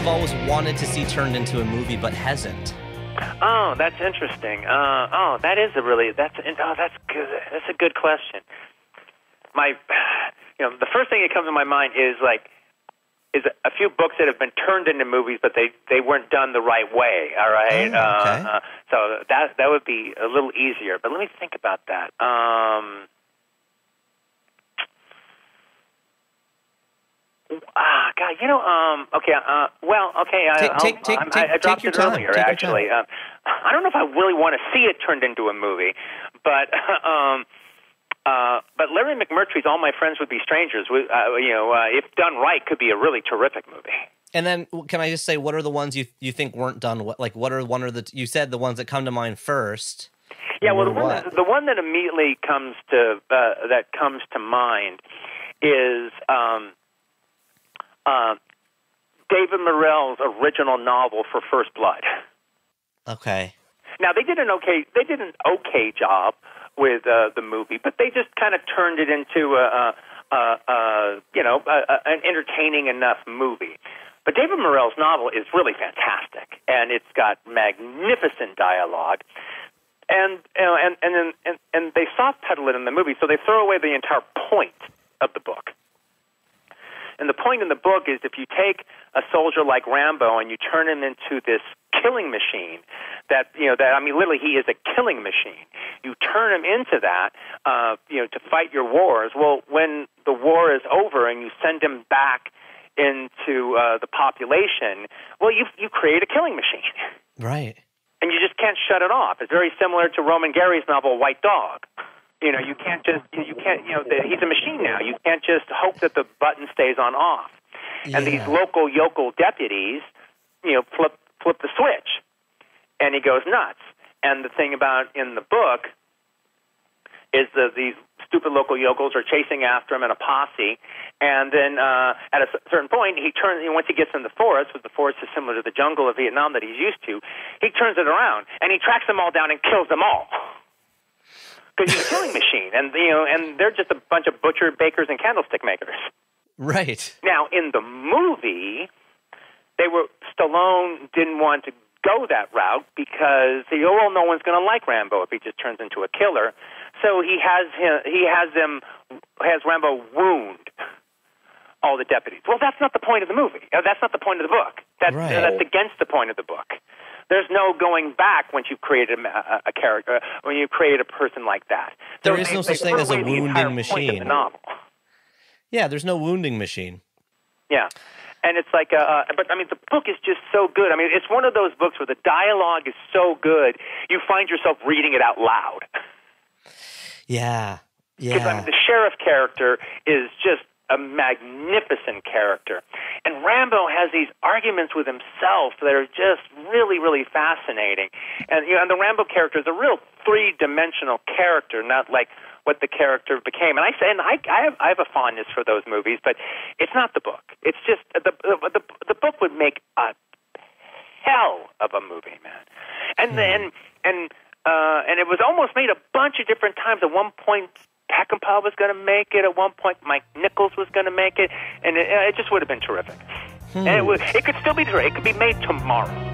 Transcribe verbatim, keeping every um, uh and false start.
have always wanted to see turned into a movie but hasn't? Oh, that's interesting. Uh, oh, that is a really that's oh that's good. That's a good question. My, you know, the first thing that comes to my mind is like is a few books that have been turned into movies, but they, they weren't done the right way. All right, oh, okay. uh, uh, so that that would be a little easier. But let me think about that. Um, Ah, God, you know, um, okay, uh, well, okay, I, take, I'll, take, take, I'm- take, I, I dropped take your it time. earlier, Take your actually. time. Uh, I don't know if I really want to see it turned into a movie, but um, uh, but Larry McMurtry's All My Friends Would Be Strangers, uh, you know, uh, if done right, could be a really terrific movie. And then, can I just say, what are the ones you you think weren't done? What, like, what are one of the? You said the ones that come to mind first. Yeah, well, the were one, what? that, the one that immediately comes to uh, that comes to mind is. Um, uh, David Morrell's original novel for First Blood. Okay. Now they did an okay they did an okay job with uh, the movie, but they just kind of turned it into a, a, a, a you know a, a, an entertaining enough movie. But David Morrell's novel is really fantastic, and it's got magnificent dialogue. And you know, and and then and, and they soft pedal it in the movie, so they throw away the entire point of the book. And the point in the book is if you take a soldier like Rambo and you turn him into this killing machine, that, you know, that, I mean, literally he is a killing machine. You turn him into that, uh, you know, to fight your wars. Well, when the war is over and you send him back into uh, the population, well, you you create a killing machine. Right. And you just can't shut it off. It's very similar to Roman Gary's novel White Dog. You know, you can't just, you can't, you know, the, he's a machine now. You can't just hope that the button stays on off. Yeah. And these local yokel deputies, you know, flip flip the switch. And he goes nuts. And the thing about in the book is that these stupid local yokels are chasing after him in a posse. And then uh, at a certain point, he turns, you know, once he gets in the forest, because the forest is similar to the jungle of Vietnam that he's used to, he turns it around and he tracks them all down and kills them all. Because he's a killing machine, and you know, and they're just a bunch of butcher, bakers, and candlestick makers. Right. Now, in the movie, they were Stallone didn't want to go that route because he, oh, well, no one's going to like Rambo if he just turns into a killer. So he has him, he has them has Rambo wound all the deputies. Well, that's not the point of the movie. That's not the point of the book. That's Right. that's against the point of the book. There's no going back once you've created a, a character, when you create a person like that. There So is they- no they such thing throw as a away the wounding entire point of machine. the novel. Yeah, there's no wounding machine. Yeah. And it's like, uh, but I mean, the book is just so good. I mean, it's one of those books where the dialogue is so good, you find yourself reading it out loud. Yeah, Because I yeah. mean, the sheriff character is just a magnificent character. And Rambo has these arguments with himself that are just really, really fascinating. And, you know, and the Rambo character is a real three-dimensional character, not like what the character became. And I say, and I, I have, I have a fondness for those movies, but it's not the book. It's just the the the, the book would make a hell of a movie, man. And Hmm. then and uh, and it was almost made a bunch of different times. At one point, Peckinpah was going to make it. At one point, Mike Nichols was going to make it, and it, it just would have been terrific. Hmm. And it would, it could still be terrific. It could be made tomorrow.